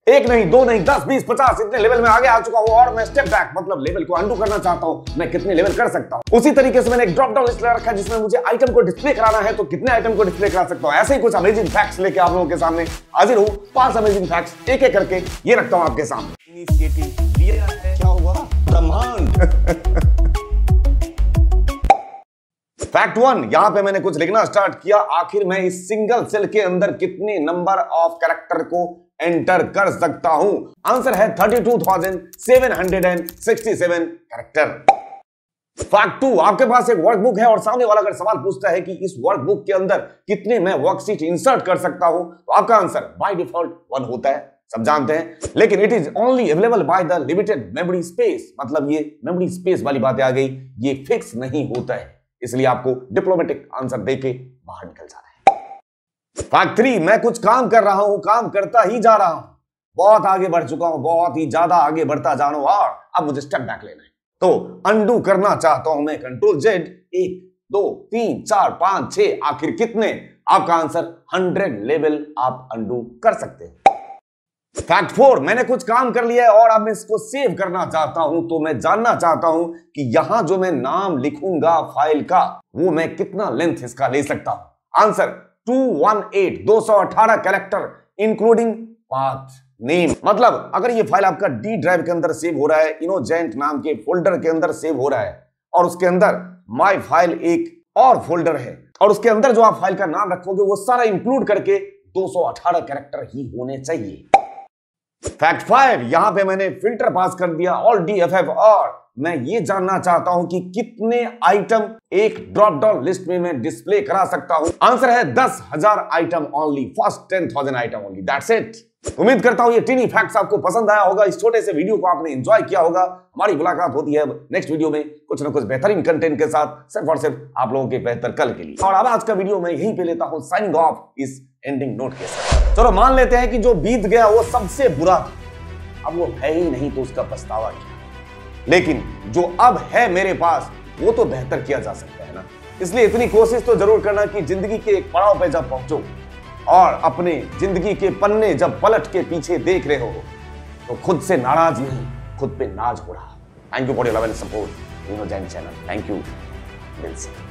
एक नहीं, दो नहीं, 10, 20, 50 इतने लेवल में आगे आ चुका हूं और मैं स्टेप बैक मतलब लेवल को अंडू करना चाहता हूं। मैं कितने लेवल कर सकता हूं। उसी तरीके से मैंने एक ड्रॉप डाउन लिस्ट लगा रखा है जिसमें मुझे आइटम को डिस्प्ले कराना है, तो कितने आइटम को डिस्प्ले करा सकता हूं। ऐसे ही कुछ अमेजिंग फैक्ट्स लेके आप लोगों के सामने हाजिर हूं। 5 अमेजिंग फैक्ट्स एक एक करके ये रखता हूं आपके सामने। क्या हुआ? ब्रह्मांड। फैक्ट 1, यहां पे मैंने कुछ लिखना स्टार्ट किया। आखिर मैं इस सिंगल सेल के अंदर कितने नंबर ऑफ कैरेक्टर को एंटर कर सकता हूं। आंसर है 32,767 कैरेक्टर। फैक्ट 2, आपके पास एक वर्कबुक है और सामने वाला अगर सवाल पूछता है कि इस वर्कबुक के अंदर कितने मैं वर्कशीट इंसर्ट कर सकता हूं, तो आपका आंसर बाय डिफॉल्ट 1 होता है, सब जानते हैं। लेकिन it is only available by the limited memory space, मतलब ये मेमोरी स्पेस वाली बातें आ गई, ये फिक्स नहीं होता है, इसलिए आपको डिप्लोमेटिक आंसर देके बाहर निकल जाना है। फैक्ट 3, मैं कुछ काम कर रहा हूं, काम करता ही जा रहा हूं, बहुत आगे बढ़ चुका हूं, बहुत ही ज्यादा आगे बढ़ता जा रहा हूं और अब मुझे स्टेप बैक लेना है, तो अंडू करना चाहता हूं मैं। कंट्रोल Z, 1, 2, 3, 4, 5, 6, आखिर कितने? आपका आंसर 100 लेवल आप अंडू कर सकते हैं। फैक्ट 4, मैंने कुछ काम कर लिया है और अब मैं इसको सेव करना चाहता हूं, तो मैं जानना चाहता हूं कि यहां जो मैं नाम लिखूंगा फाइल का, वो मैं कितना लेंथ इसका ले सकता हूं। Answer 218 character including path name. मतलब अगर ये फाइल आपका डी ड्राइव के अंदर सेव हो रहा है, इनोजेंट नाम के फोल्डर के अंदर सेव हो रहा है और उसके अंदर माय फाइल एक और फोल्डर है और उसके अंदर जो आप फाइल का नाम रखोगे वो सारा इंक्लूड करके 218 कैरेक्टर ही होने चाहिए। फैक्ट 5, यहां पे मैंने फिल्टर पास कर दिया ऑल DFF और मैं ये जानना चाहता हूं कि कितने आइटम एक ड्रॉप डाउन लिस्ट में मैं डिस्प्ले करा सकता हूं। आंसर है 10,000 item only, first 10,000 item only, that's it. उम्मीद करता हूं ये टीनी फैक्ट्स आपको पसंद आया होगा, इस छोटे से वीडियो को आपने एंजॉय किया होगा। हमारी मुलाकात होती है नेक्स्ट वीडियो में कुछ ना कुछ बेहतरीन कंटेंट के साथ, सिर्फ और सिर्फ आप लोगों के बेहतर कल के लिए। और अब आज का वीडियो मैं यहीं पे लेता हूं साइनिंग ऑफ इस एंडिंग नोट के साथ। चलो मान लेते हैं कि जो बीत गया वो सबसे बुरा था, अब वो है ही नहीं तो उसका पछतावा क्या, लेकिन जो अब है मेरे पास वो तो बेहतर किया जा सकता है ना। इसलिए इतनी कोशिश तो जरूर करना कि जिंदगी के एक पड़ाव पे जब पहुंचो और अपने जिंदगी के पन्ने जब पलट के पीछे देख रहे हो तो खुद से नाराज नहीं, खुद पे नाज हो रहा। Thank you for your love and support, innocent channel. Thank you दिल से।